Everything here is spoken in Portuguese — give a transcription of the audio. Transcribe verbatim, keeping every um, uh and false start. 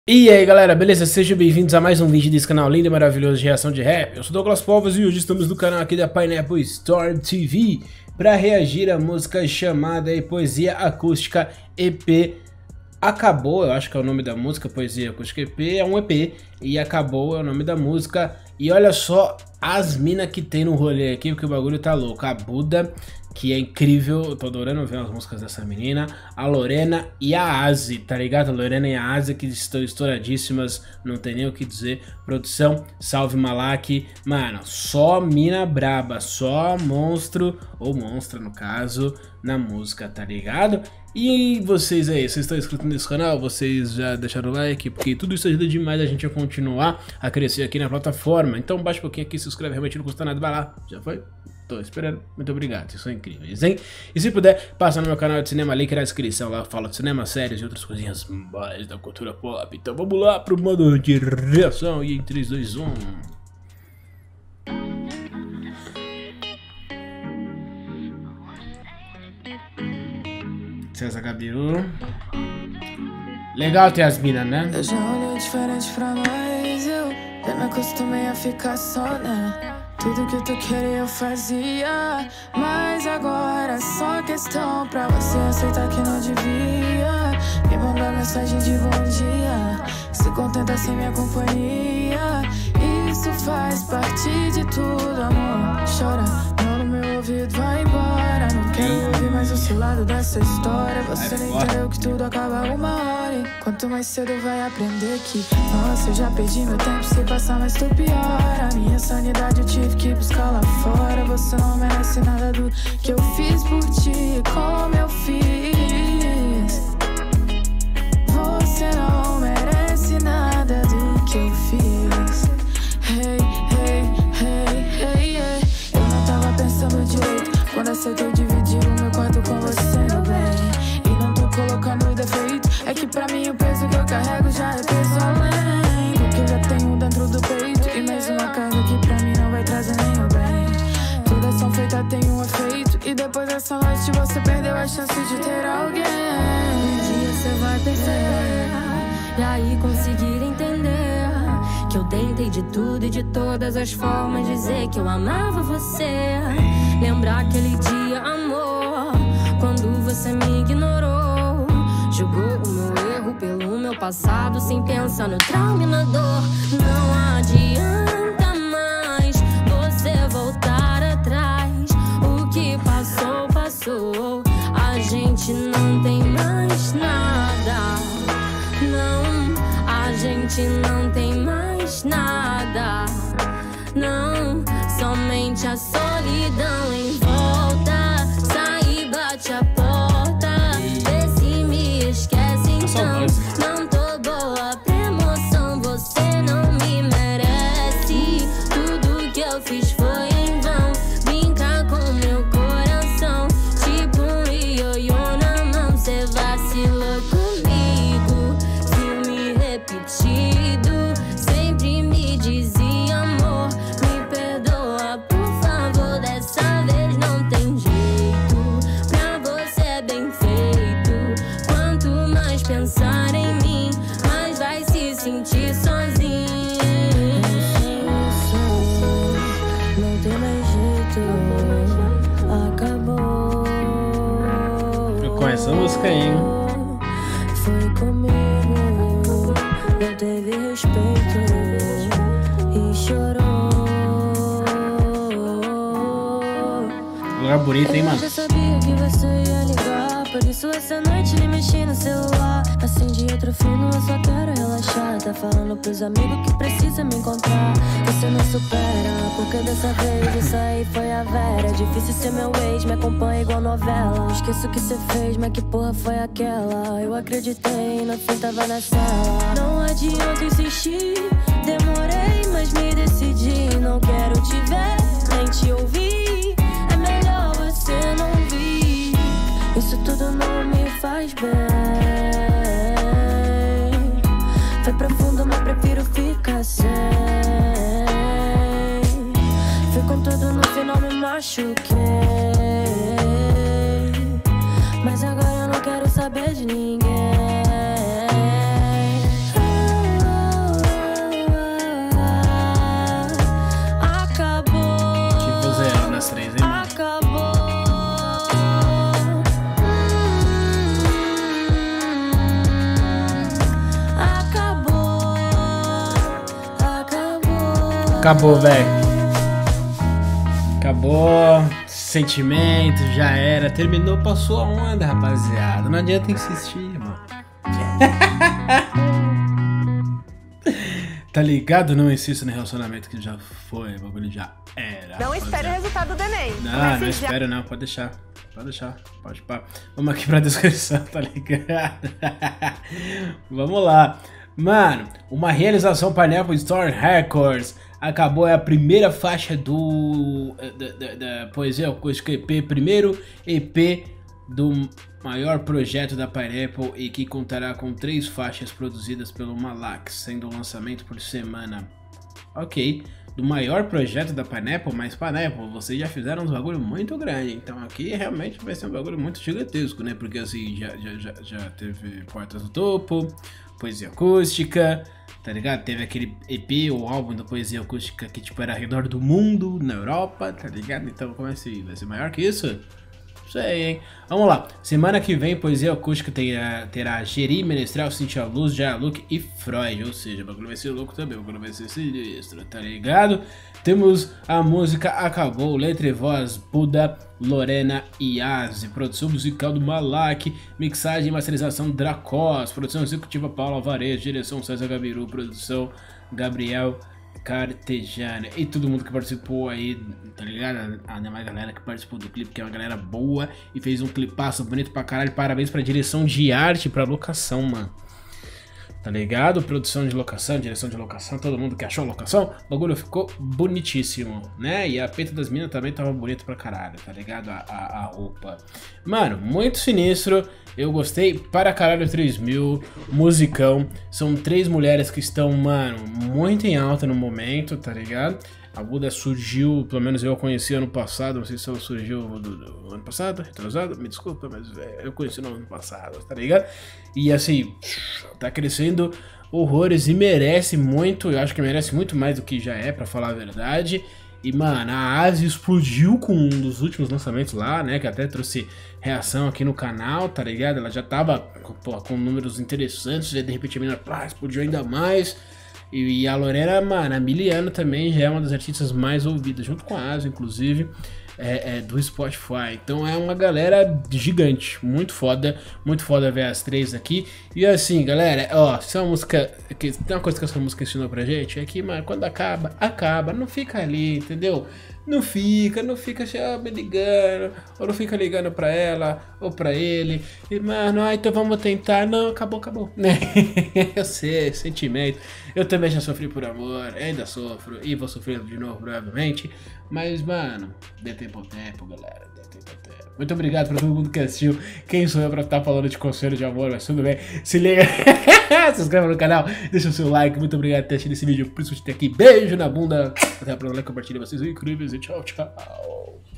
E aí galera, beleza? Sejam bem-vindos a mais um vídeo desse canal lindo e maravilhoso de reação de rap. Eu sou Douglas Povos e hoje estamos no canal aqui da Pineapple Storm T V para reagir à música chamada e Poesia Acústica E P Acabou, eu acho que é o nome da música, Poesia Acústica E P, é um E P e Acabou é o nome da música. E olha só as minas que tem no rolê aqui, porque o bagulho tá louco. A Buda, que é incrível, eu tô adorando ver as músicas dessa menina. A Lorena e a Azi, tá ligado? A Lorena e a Azi que estão estouradíssimas, não tem nem o que dizer. Produção, salve Malak. Mano, só mina braba, só monstro, ou monstra no caso, na música, tá ligado? E vocês aí, vocês estão inscritos nesse canal? Vocês já deixaram o like? Porque tudo isso ajuda demais a gente a continuar a crescer aqui na plataforma. Então baixa um pouquinho aqui, se inscreve, realmente não custa nada, vai lá. Já foi? Tô esperando. Muito obrigado, vocês são incríveis, hein? E se puder, passa no meu canal de cinema, link na descrição. Lá eu falo de cinema, séries e outras coisinhas mais da cultura pop. Então vamos lá pro modo de reação. E em três, dois, um... César Gabiru. Legal ter as minas, né? Eu já olhei diferente pra nós, eu já me acostumei a ficar só, né? Tudo que tu queria eu fazia, mas agora é só questão pra você aceitar que não devia me mandar mensagem de bom dia, se contenta sem minha companhia. Isso faz parte de tudo, amor. Chora, não no meu ouvido, vai embora. Não quero ouvir mais o seu lado dessa história. Você nem entendeu que tudo acaba uma hora, e quanto mais cedo vai aprender que, nossa, eu já perdi meu tempo, se passar mais tu piora. A minha sanidade eu tive que buscar lá fora. Você não merece nada do que eu fiz por ti, como eu fiz. Você não merece nada do que eu fiz. Hey, hey, hey, hey, hey. Eu não tava pensando direito quando aceitei dividir o meu quarto com você, meu bem. E não tô colocando defeito, é que pra mim o peso que eu carrego já é peso além do que eu já tenho dentro do peito. E mais uma carga que pra mim não vai trazer nem o bem. Toda ação feita tem um efeito, e depois dessa noite você perdeu a chance de ter alguém. Um dia você vai perceber, e aí conseguir entender que eu tentei de tudo e de todas as formas dizer que eu amava você. Lembrar aquele dia, amor, quando você me ignorou, julgou o meu erro pelo meu passado, sem pensar no trauma e na dor. Não adianta mais você voltar atrás. O que passou, passou. A gente não tem mais nada. Não, a gente não tem mais nada. Não, somente a solidão em volta. Sai e bate a porta, vê se me esquece então. Não tô boa pra emoção, você não me merece. Tudo que eu fiz foi em vão, brincar com meu coração, tipo um ioiô na mão. Cê vacilou comigo, filme repetido. Sempre me dizia, amor, me perdoa, por favor, dessa vez não tem jeito. Pra você é bem feito. Quanto mais pensar em mim, mais vai se sentir sozinho. Não tem mais jeito, acabou. Eu conheço a música aí, hein? Foi comigo, não teve respeito e chorou. Lugar bonito, hein, mano? Eu já sabia que você ia ligar, por isso essa noite nem mexi no celular. Acendi outro fino, eu só quero relaxar. Tá falando pros amigos que precisa me encontrar. Você não supera, porque dessa vez isso aí foi a Vera. Difícil ser meu ex, me acompanha igual novela. Esqueço o que você fez, mas que porra foi aquela? Eu acreditei, no fim tava na sala. Não adianta insistir, demorei, mas me decidi. Não quero te ver, nem te ouvir. É melhor você não vir. Isso tudo não me faz bem. Foi profundo, mas prefiro ficar sem. Fui com tudo, no final me machuquei. Mas agora eu não quero saber de ninguém. Acabou, velho. Acabou. Sentimento, já era. Terminou, passou a onda, rapaziada. Não adianta insistir, mano. Tá ligado? Não insista no relacionamento que já foi. O bagulho já era. Não espere o resultado do Enem. Não, não espero não. Pode deixar. Pode deixar. Pode pá. Vamos aqui pra descrição, tá ligado? Vamos lá. Mano, uma realização Pineapple Store Records. Acabou, é a primeira faixa do da, da, da Poesia Acústica E P, primeiro E P do maior projeto da Pineapple e que contará com três faixas produzidas pelo Malak, sendo o lançamento por semana. Ok, do maior projeto da Pineapple, mas Pineapple, vocês já fizeram uns bagulho muito grande, então aqui realmente vai ser um bagulho muito gigantesco, né? Porque assim, já, já, já, já teve Portas do Topo, Poesia Acústica, tá ligado? Teve aquele E P, o álbum da Poesia Acústica que tipo era ao redor do mundo, na Europa, tá ligado? Então como é assim? Vai ser maior que isso? Não sei, hein? Vamos lá. Semana que vem, Poesia Acústica terá, terá Geri, Menestrel, Cintia Luz, Jaya Luke e Freud. Ou seja, o bagulho vai ser louco também, o bagulho vai ser sinistro, tá ligado? Temos a música Acabou, letra e voz Buda, Lorena e Aze, produção musical do Malak, mixagem e masterização Dracos, produção executiva Paula Alvarez, direção César Gabiru, produção Gabriel Cartejana e todo mundo que participou aí, tá ligado? A demais galera que participou do clipe, que é uma galera boa e fez um clipaço bonito pra caralho. Parabéns pra direção de arte, pra locação, mano. Tá ligado? Produção de locação, direção de locação, todo mundo que achou a locação, o bagulho ficou bonitíssimo, né? E a peita das minas também tava bonito pra caralho, tá ligado? A, a, a roupa. Mano, muito sinistro. Eu gostei para caralho. Três mil, musicão. São três mulheres que estão, mano, muito em alta no momento, tá ligado? A Buda surgiu, pelo menos eu a conheci ano passado, não sei se ela surgiu do, do, do ano passado, retrasado, me desculpa, mas véio, eu conheci no ano passado, tá ligado? E assim, tá crescendo horrores e merece muito, eu acho que merece muito mais do que já é, pra falar a verdade. E mano, a Aze explodiu com um dos últimos lançamentos lá, né, que até trouxe reação aqui no canal, tá ligado? Ela já tava pô, com números interessantes, e de repente a menina pá, explodiu ainda mais. E a Lorena, mano, a Miliano também já é uma das artistas mais ouvidas, junto com a Aze, inclusive, é, é, do Spotify. Então é uma galera gigante, muito foda, muito foda ver as três aqui. E assim, galera, ó, se é uma música, que, tem uma coisa que essa música ensinou pra gente, é que, mano, quando acaba, acaba, não fica ali, entendeu? Não fica, não fica assim, ó, me ligando, ou não fica ligando pra ela, ou pra ele, e mano, ah, então vamos tentar, não, acabou, acabou, né? Eu sei, sentimento, eu também já sofri por amor, ainda sofro, e vou sofrer de novo, provavelmente, mas, mano, dê tempo ao tempo, galera, dê tempo ao tempo. Muito obrigado pra todo mundo que assistiu, quem sou eu pra estar falando de conselho de amor, mas tudo bem, se liga, se inscreva no canal, deixa o seu like, muito obrigado por ter assistido esse vídeo, por isso até aqui, beijo na bunda, até a próxima, like, compartilha, vocês são incríveis e tchau, tchau.